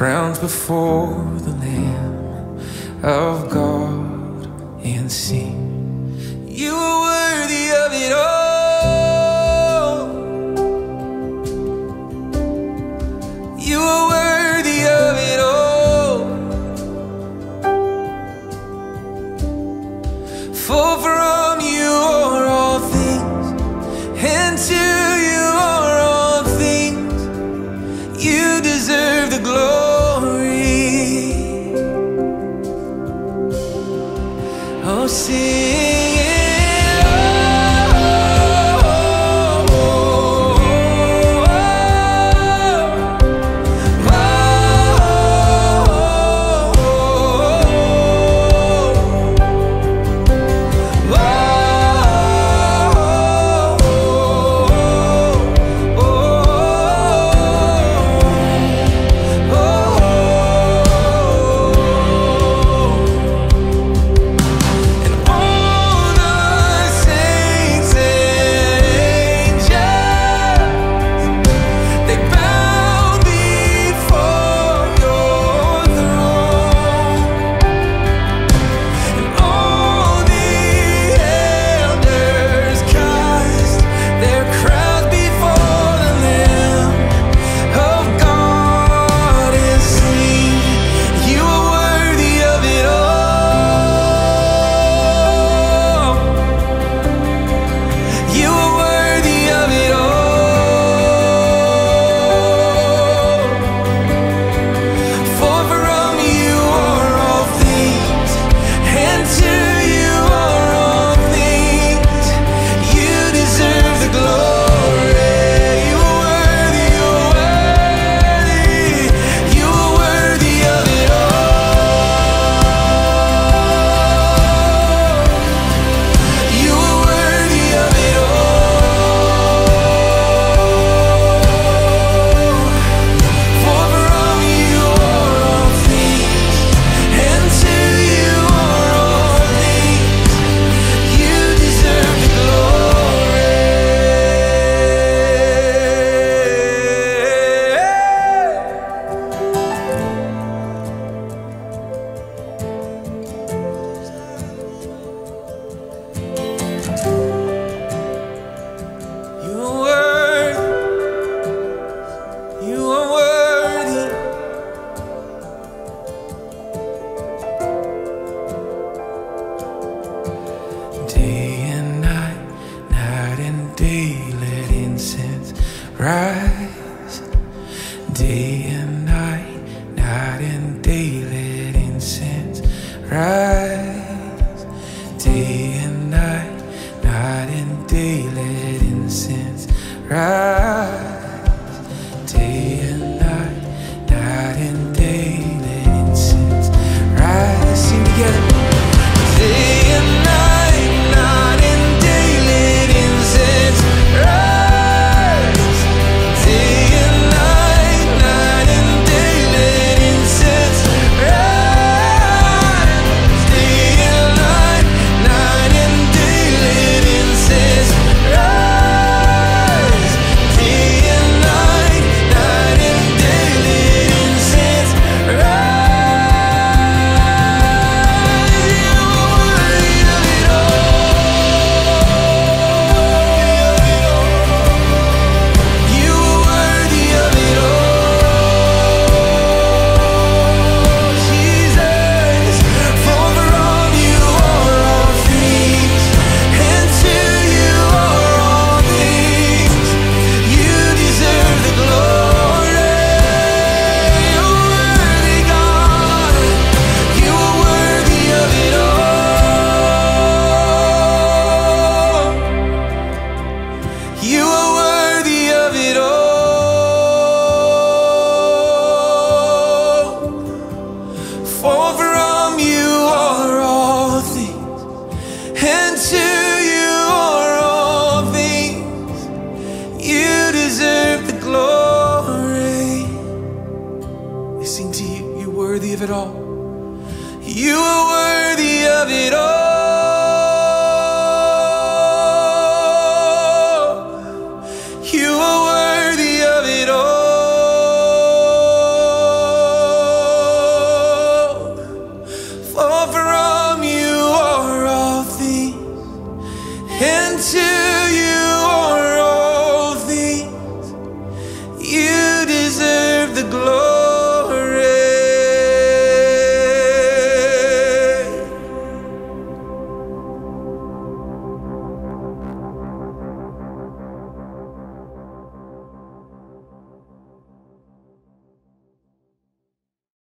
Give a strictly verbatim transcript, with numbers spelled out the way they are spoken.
crowns before the Lamb of God and sing, you are worthy of it all. You are worthy of it all. For from you are all things, and to you are all things. You deserve the glory. Oh, sing. Rise, day and night, night and day, let incense rise. Day and night, night and day, let incense rise. Day and night, night and day, let incense rise. Sing together. Day and night, night and day, let incense rise. Of it all, you are worthy of it all. You are worthy of it all. glow.